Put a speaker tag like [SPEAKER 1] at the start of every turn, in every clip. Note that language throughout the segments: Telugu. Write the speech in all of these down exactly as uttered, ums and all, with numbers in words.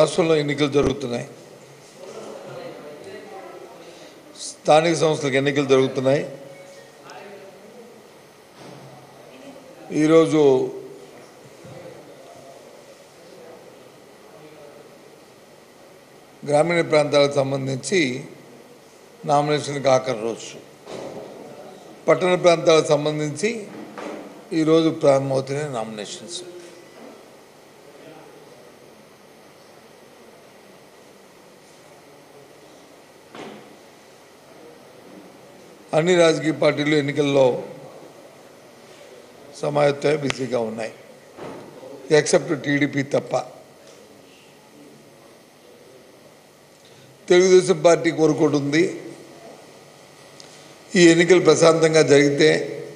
[SPEAKER 1] రాష్ట్రంలో ఎన్నికలు జరుగుతున్నాయి. స్థానిక సంస్థలకు ఎన్నికలు జరుగుతున్నాయి. ఈరోజు గ్రామీణ ప్రాంతాలకు సంబంధించి నామినేషన్కి ఆఖరి రోజు. పట్టణ ప్రాంతాలకు సంబంధించి ఈరోజు ప్రారంభమవుతున్నాయి నామినేషన్స్. అన్ని రాజకీయ పార్టీలు ఎన్నికల్లో సమాయత్త బిజీగా ఉన్నాయి, ఎక్సెప్ట్ టీడీపీ తప్ప. తెలుగుదేశం పార్టీ కోరుకుంటుంది ఈ ఎన్నికలు ప్రశాంతంగా జరిగితే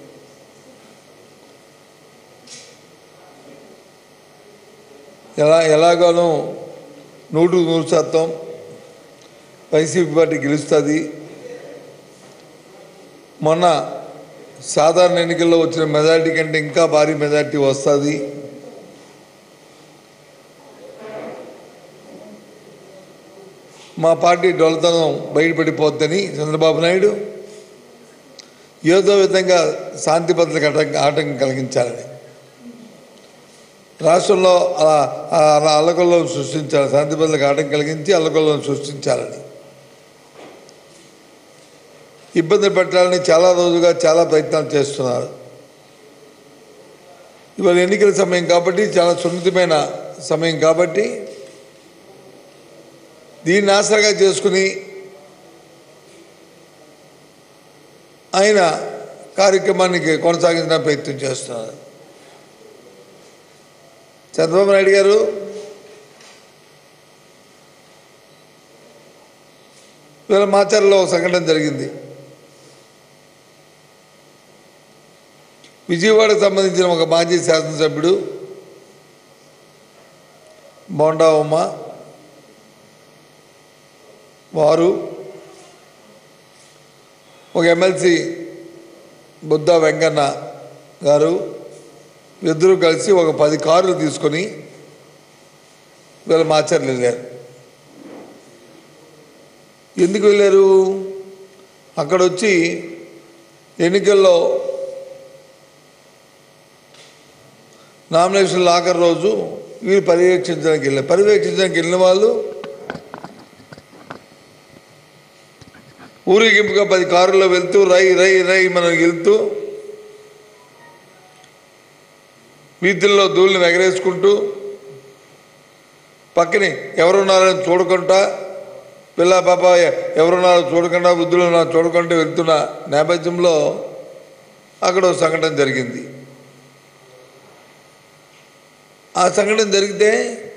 [SPEAKER 1] ఎలా ఎలాగానో నూటికి నూరు శాతం వైసీపీ పార్టీ గెలుస్తుంది. మొన్న సాధారణ ఎన్నికల్లో వచ్చిన మెజారిటీ కంటే ఇంకా భారీ మెజారిటీ వస్తుంది. మా పార్టీ డొల్లతనం బయటపడిపోద్దని చంద్రబాబు నాయుడు ఏదో విధంగా శాంతి భద్రతలకు ఆటంకం ఆటంకం కలిగించాలని రాష్ట్రంలో అలా అలా అల్లకొల్లం సృష్టించాలి, శాంతి భద్రతలకు ఆటంకం కలిగించి అల్లకొల్లం సృష్టించాలని ఇబ్బంది పెట్టాలని చాలా రోజుగా చాలా ప్రయత్నాలు చేస్తున్నారు. ఇవాళ ఎన్నికల సమయం కాబట్టి, చాలా సున్నితమైన సమయం కాబట్టి దీన్ని ఆసరాగా చేసుకుని ఆయన కార్యక్రమానికి కొనసాగించిన ప్రయత్నం చేస్తున్నారు. చంద్రబాబు నాయుడు గారు ఇవాళ మాచర్లో సంఘటన జరిగింది. విజయవాడకు సంబంధించిన ఒక మాజీ శాసనసభ్యుడు బోండా ఉమ్మ వారు ఒక ఎమ్మెల్సీ బుద్ధా వెంకన్న గారు ఇద్దరూ కలిసి ఒక పది కార్లు తీసుకొని వీళ్ళ మాచర్లు వెళ్ళారు. ఎందుకు వెళ్ళారు? అక్కడ వచ్చి ఎన్నికల్లో నామినేషన్ల ఆఖరి రోజు వీరు పర్యవేక్షించడానికి వెళ్ళారు. పర్యవేక్షించడానికి వెళ్ళిన వాళ్ళు ఊరేగింపుగా పది కారుల్లో వెళ్తూ రై రై రై మనం వెళ్తూ వీధుల్లో ధూళిని ఎగరేసుకుంటూ పక్కనే ఎవరున్నారని చూడకుండా, పిల్ల పాప ఎవరున్నారో చూడకుండా, వృద్ధులు ఉన్నారో చూడకుండా వెళ్తున్న నేపథ్యంలో అక్కడ ఒక సంఘటన జరిగింది. ఆ సంఘటన జరిగితే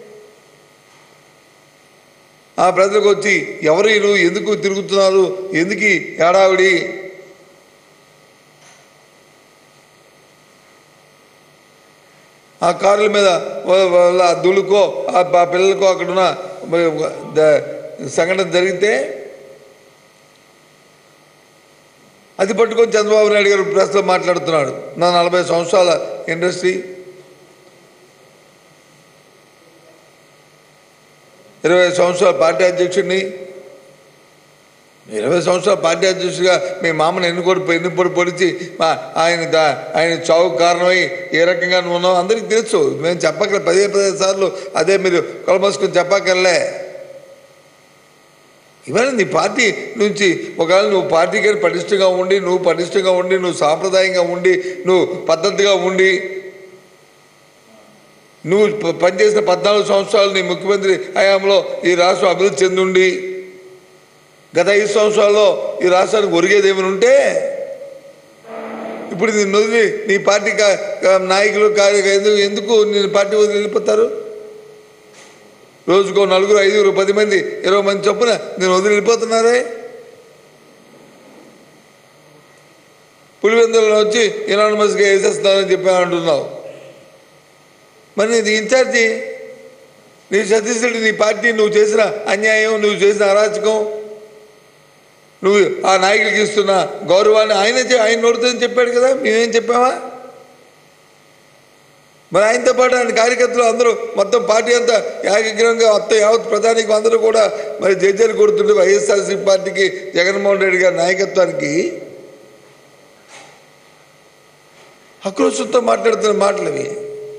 [SPEAKER 1] ఆ ప్రజలకు వచ్చి ఎవరు వీళ్ళు, ఎందుకు తిరుగుతున్నారు, ఎందుకు ఏడావిడి, ఆ కార్ల మీద దులుకో ఆ పిల్లలకో అక్కడున్న సంఘటన జరిగితే అది పట్టుకొని చంద్రబాబు నాయుడు గారు ప్రెస్లో మాట్లాడుతున్నాడు. నా నలభై సంవత్సరాల ఇండస్ట్రీ, ఇరవై సంవత్సరాల పార్టీ అధ్యక్షుడిని, ఇరవై సంవత్సరాల పార్టీ అధ్యక్షుడిగా మీ మామను ఎన్నుకోడి ఎన్నుపొడి పొడిచి ఆయన దా ఆయన చావుకు కారణమై ఏ రకంగా నువ్వు ఉన్నావు అందరికీ తెలుసు. మేము చెప్పక్కర్లే, పదే పదే సార్లు అదే మీరు కొలమసుకుని చెప్పక్కర్లే. ఇవాళ నీ పార్టీ నుంచి ఒకవేళ నువ్వు పార్టీకి పటిష్టంగా ఉండి నువ్వు పటిష్టంగా ఉండి నువ్వు సాంప్రదాయంగా ఉండి నువ్వు పద్ధతిగా ఉండి నువ్వు పనిచేసిన పద్నాలుగు సంవత్సరాలు నీ ముఖ్యమంత్రి హయాంలో ఈ రాష్ట్రం అభివృద్ధి చెందుండి గత ఐదు సంవత్సరాల్లో ఈ రాష్ట్రానికి ఒరిగేది ఏమైనా ఉంటే ఇప్పుడు నీ వదిలి నీ పార్టీ నాయకులు ఎందుకు ఎందుకు నేను పార్టీ వదిలి వెళ్ళిపోతారు? రోజుకో నలుగురు ఐదుగురు పది మంది ఇరవై మంది చొప్పున నేను వదిలి వెళ్ళిపోతున్నారే. పులివెందులలో వచ్చి ఎనానమస్గా వేసేస్తున్నారని చెప్పి అంటున్నావు. మరి నీ ఇన్ఛార్జి నీ సతీష్ రెడ్డి, నీ పార్టీ నువ్వు చేసిన అన్యాయం, నువ్వు చేసిన అరాచకం, నువ్వు ఆ నాయకులకి ఇస్తున్న గౌరవాన్ని ఆయన ఆయన నోడుతుందని చెప్పాడు కదా. మేమేం చెప్పామా? మరి ఆయనతో పాటు ఆయన కార్యకర్తలు అందరూ మొత్తం పార్టీ అంతా ఏకగ్రీవంగా మొత్తం యావత్ ప్రధానికి అందరూ కూడా మరి జడ్జీలు కొడుతుంటే వైఎస్ఆర్సీపీ పార్టీకి జగన్మోహన్ రెడ్డి గారి నాయకత్వానికి ఆక్రోశంతో మాట్లాడుతున్న మాటలు ఇవి.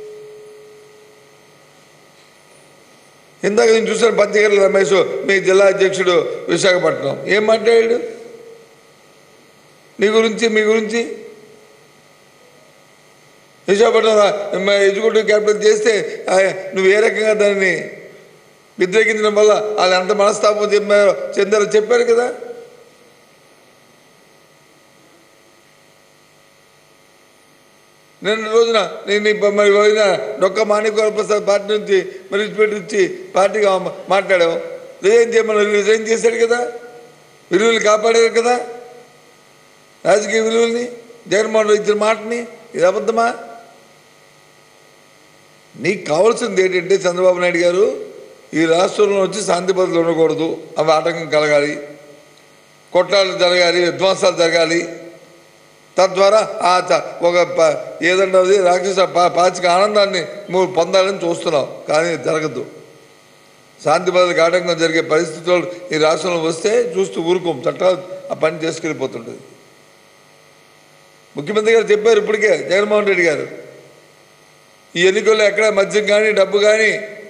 [SPEAKER 1] ఇందాక నేను చూసాను పంచగర్ల రమేష్ మీ జిల్లా అధ్యక్షుడు విశాఖపట్నం ఏం మాట్లాడాడు నీ గురించి మీ గురించి. విశాఖపట్నం ఎగ్జిక్యూటివ్ క్యాపిటల్ చేస్తే నువ్వు ఏ రకంగా దాన్ని వ్యతిరేకించడం వల్ల వాళ్ళు ఎంత మనస్తాపం చెప్పారో చెందారో చెప్పారు కదా. నిన్న రోజున నేను మరి పోయిన డొక్క మాణిక్య ప్రసాద్ పార్టీ నుంచి మరి విడిచిపెట్టి వచ్చి పార్టీగా మాట్లాడావు. రిజైన్ చేయమని రిజైన్ చేశాడు కదా, విలువలు కాపాడారు కదా, రాజకీయ విలువల్ని. జగన్మోహన్ రెడ్డి ఇచ్చిన మాటని ఇది అబద్ధమా? నీకు కావాల్సింది ఏంటంటే చంద్రబాబు నాయుడు గారు ఈ రాష్ట్రంలో వచ్చి శాంతి భద్రతలు ఉండకూడదు, అవి ఆటంకం కలగాలి, కొట్లాటలు జరగాలి, విధ్వంసాలు జరగాలి, తద్వారా ఆ ఒక ఏదంటే రాక్షస పాచిక ఆనందాన్ని నువ్వు పొందాలని చూస్తున్నావు. కానీ జరగదు. శాంతి భద్రతకు ఆటంకం జరిగే పరిస్థితులు ఈ రాష్ట్రంలో వస్తే చూస్తూ ఊరుకోం, చట్టాలు ఆ పని చేసుకెళ్ళిపోతుంటుంది. ముఖ్యమంత్రి గారు చెప్పారు ఇప్పటికే జగన్మోహన్ రెడ్డి గారు, ఈ ఎన్నికల్లో ఎక్కడ మద్యం కానీ డబ్బు కానీ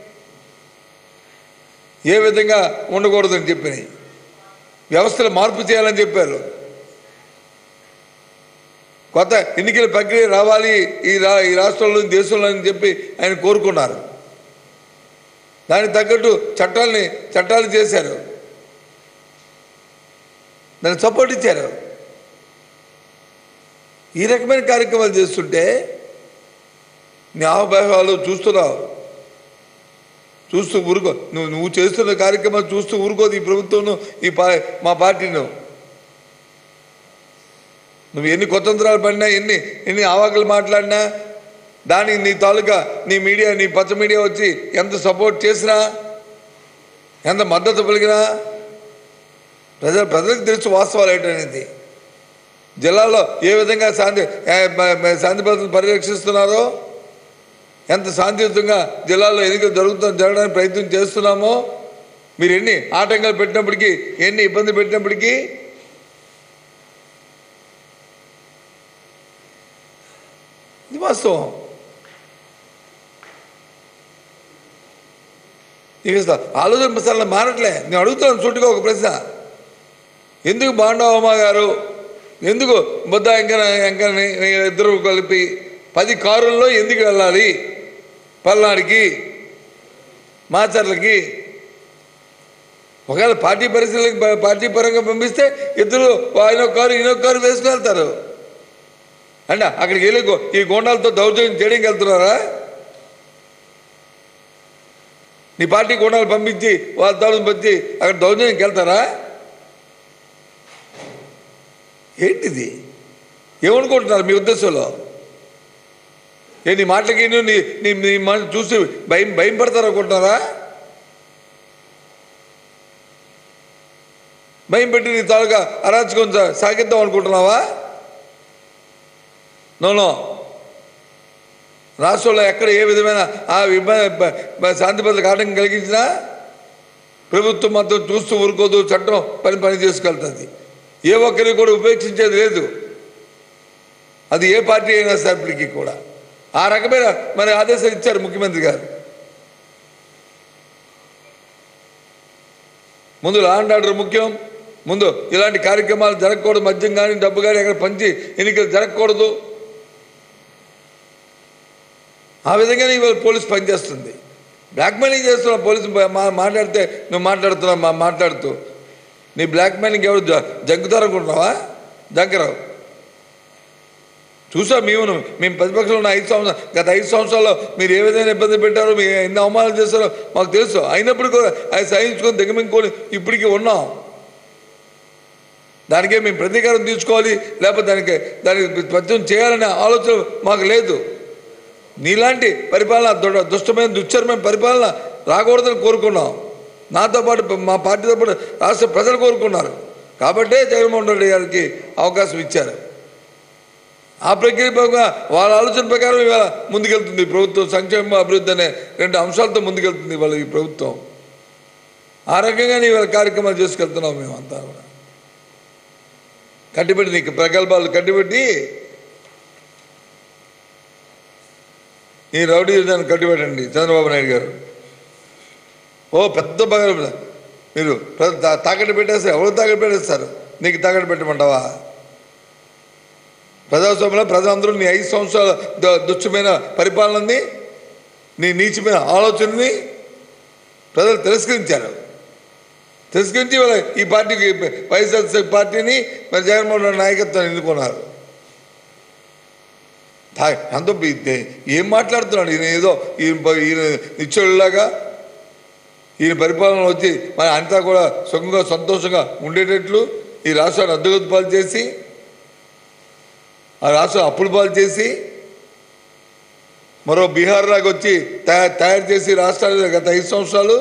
[SPEAKER 1] ఏ విధంగా ఉండకూడదని చెప్పినాయి, వ్యవస్థలు మార్పు చేయాలని చెప్పారు, కొత్త ఎన్నికల ప్రక్రియ రావాలి ఈ రా ఈ రాష్ట్రంలో దేశంలో అని చెప్పి ఆయన కోరుకున్నారు. దానికి తగ్గట్టు చట్టాలని చట్టాలు చేశారు, దానికి సపోర్ట్ ఇచ్చారు. ఈ రకమైన కార్యక్రమాలు చేస్తుంటే నీ ఆవభావాలు చూస్తున్నావు, చూస్తూ ఊరుకో. నువ్వు నువ్వు చేస్తున్న కార్యక్రమాలు చూస్తూ ఊరుకోదు ఈ ప్రభుత్వం, ఈ పా మా పార్టీను. నువ్వు ఎన్ని కుతంత్రాలు పడినా, ఎన్ని ఎన్ని ఆవాకులు మాట్లాడినా, దానికి నీ తాలూకా నీ మీడియా నీ పచ్చ మీడియా వచ్చి ఎంత సపోర్ట్ చేసినా, ఎంత మద్దతు పలికినా ప్రజలు ప్రజలకు తెలుసు వాస్తవాలు ఏంటనేది. జిల్లాలో ఏ విధంగా శాంతి శాంతి భద్రతలు పరిరక్షిస్తున్నారో, ఎంత శాంతియుతంగా జిల్లాలో ఎన్నికలు జరుగుతున్న జరగడానికి ప్రయత్నం చేస్తున్నామో, మీరు ఎన్ని ఆటంకాలు పెట్టినప్పటికీ, ఎన్ని ఇబ్బంది పెట్టినప్పటికీ ఇది వాస్తవం. ఇక ఆలోచన ప్రసారాలు మారట్లే. నేను అడుగుతున్నాను చుట్టుగా ఒక ప్రశ్న, ఎందుకు బాండవమ్మ గారు, ఎందుకు బుద్ధ వెంకన్న వెంకన్న ఇద్దరు కలిపి పది కారుల్లో ఎందుకు వెళ్ళాలి పల్నాడికి మాచర్లకి? ఒకవేళ పార్టీ పరిస్థితులకి పార్టీ పరంగా పంపిస్తే ఇద్దరు ఆయన కారు ఈయన కారు వేసుకుని వెళ్తారు. అంటే అక్కడికి వెళ్ళి ఈ గోండాలతో దౌర్జన్యం చేయడానికి వెళ్తున్నారా? నీ పార్టీ గోండాలు పంపించి వాళ్ళ దాడులు పంచి అక్కడ దౌర్జన్యంకి వెళ్తారా? ఏంటిది? ఏమనుకుంటున్నారు మీ ఉద్దేశంలో? ఏ నీ మాటలకి నీ నీ మాట చూసి భయం భయం పడతారు అనుకుంటున్నారా? భయం పెట్టి నీ తాలూకా అరాచకం సాగిద్దాం అనుకుంటున్నావా? నోనో. రాష్ట్రంలో ఎక్కడ ఏ విధమైన ఆ ఇబ్బంది శాంతి భద్రతకు ఆటంకం కలిగించినా ప్రభుత్వం మొత్తం చూస్తూ ఊరుకోదు, చట్టం పని పని చేసుకెళ్తుంది. ఏ ఒక్కరికి కూడా ఉపేక్షించేది లేదు, అది ఏ పార్టీ అయినా సభ్యులకి కూడా. ఆ రకమైన మరి ఆదేశాలు ఇచ్చారు ముఖ్యమంత్రి గారు. ముందు లా అండ్ ఆర్డర్ ముఖ్యం, ముందు ఇలాంటి కార్యక్రమాలు జరగకూడదు, మద్యం కానీ డబ్బు కానీ ఎక్కడ పంచి ఎన్నికలు జరగకూడదు. ఆ విధంగానే ఇవాళ పోలీసు పనిచేస్తుంది. బ్లాక్మెయిలింగ్ చేస్తున్నావు పోలీసు మాట్లాడితే నువ్వు మాట్లాడుతున్నావు మా మాట్లాడుతూ నీ బ్లాక్మెయిలింగ్ ఎవరు జగ్గుతారనుకుంటున్నావా? జగ్గరావు. చూసా మేము మేము ప్రతిపక్షంలో ఉన్న ఐదు సంవత్సరాలు గత ఐదు సంవత్సరాల్లో మీరు ఏ విధంగా ఇబ్బంది పెట్టారో, మీరు ఎన్ని అవమానాలు చేస్తారో మాకు తెలుసు. అయినప్పుడు కూడా అది సహించుకొని దిగమించుకొని ఇప్పటికీ ఉన్నాం. దానికే మేము ప్రతీకారం తీర్చుకోవాలి, లేకపోతే దానికి దానికి ప్రత్యం చేయాలనే ఆలోచన మాకు లేదు. నీలాంటి పరిపాలన, దుష్టమైన దుశ్చరమైన పరిపాలన రాకూడదని కోరుకున్నాం. నాతో పాటు మా పార్టీతో పాటు రాష్ట్ర ప్రజలు కోరుకున్నారు. కాబట్టే జగన్మోహన్ రెడ్డి గారికి అవకాశం ఇచ్చారు. ఆ ప్రక్రియ భాగంగా వాళ్ళ ఆలోచన ప్రకారం ఇవాళ ముందుకెళ్తుంది ప్రభుత్వం. సంక్షేమ అభివృద్ధి అనే రెండు అంశాలతో ముందుకెళ్తుంది ఇవాళ ఈ ప్రభుత్వం. ఆ రకంగానే ఇవాళ కార్యక్రమాలు చేసుకెళ్తున్నాం మేమంతా కూడా. కట్టిపెట్టి నీకు ప్రగల్భాలు కట్టిపెట్టి ఈ రౌడీ దాన్ని కట్టిపెట్టండి చంద్రబాబు నాయుడు గారు. ఓ పెద్ద బగ మీరు తాకట్టు పెట్టేస్తారు. ఎవరు తాకట్టు పెట్టేస్తారు? నీకు తాకట్టు పెట్టమంటావా? ప్రజాస్వామ్యంలో ప్రజలందరూ నీ ఐదు సంవత్సరాల దుష్టమైన పరిపాలనని, నీ నీచమైన ఆలోచనని ప్రజలు తిరస్కరించారు. తిరస్కరించి వాళ్ళ ఈ పార్టీకి వైఎస్ఆర్సీపీ పార్టీని మరి జగన్మోహన్ రెడ్డి నాయకత్వాన్ని ఎన్నుకున్నారు. అంత ఏం మాట్లాడుతున్నాడు ఈయన? ఏదో ఈయన ఈయన నిశ్చయులాగా ఈయన పరిపాలన వచ్చి మన అంతా కూడా సుఖంగా సంతోషంగా ఉండేటట్లు ఈ రాష్ట్రాన్ని అద్దెగొద్దు పాలు చేసి, ఆ రాష్ట్రం అప్పులు పాలు చేసి, మరో బీహార్ లాగా వచ్చి తయారు తయారు చేసి రాష్ట్రాలు గత ఐదు సంవత్సరాలు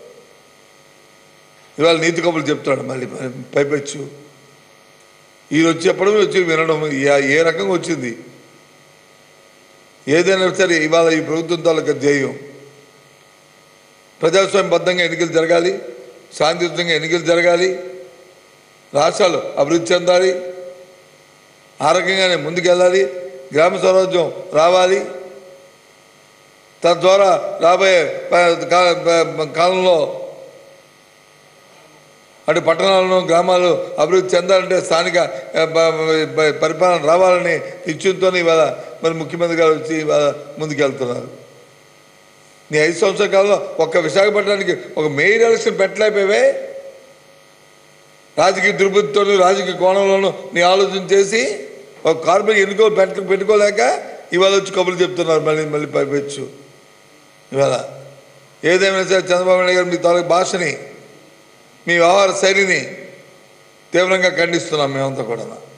[SPEAKER 1] ఇవాళ నీతి కబుర్లు చెప్తున్నాడు. మళ్ళీ పైపెచ్చు ఈయన వచ్చి చెప్పడం వచ్చి వినడం ఏ రకంగా వచ్చింది? ఏదైనా సరే ఇవాళ ఈ ప్రభుత్వం తాలూకా ధ్యేయం ప్రజాస్వామ్యబద్ధంగా ఎన్నికలు జరగాలి, శాంతియుతంగా ఎన్నికలు జరగాలి, రాష్ట్రాలు అభివృద్ధి చెందాలి, ఆ రకంగానే ముందుకెళ్ళాలి, గ్రామ స్వరాజ్యం రావాలి. తద్వారా రాబోయే కాలంలో అటు పట్టణాలను గ్రామాలు అభివృద్ధి చెందాలంటే స్థానిక పరిపాలన రావాలని నిశ్చయంతో ఇవాళ మరి ముఖ్యమంత్రి గారు వచ్చి ఇవాళ ముందుకెళ్తున్నారు. నీ ఐదు సంవత్సరాల కాలంలో ఒక్క విశాఖపట్నానికి ఒక మేయర్ ఎలక్షన్ పెట్టలేకపోవే. రాజకీయ దుర్బుద్ధితో రాజకీయ కోణంలోనూ నీ ఆలోచన చేసి ఒక కార్పొరేట్ ఎన్నికో పెట్ట పెట్టుకోలేక ఇవాళ వచ్చి కబుర్లు చెప్తున్నారు. మళ్ళీ మళ్ళీ పైపెచ్చు ఇవాళ ఏదేమైనా సరే చంద్రబాబు నాయుడు గారు మీ తాలూకు భాషని, మీ వ్యవహార శైలిని తీవ్రంగా ఖండిస్తున్నాం మేమంతా కూడా.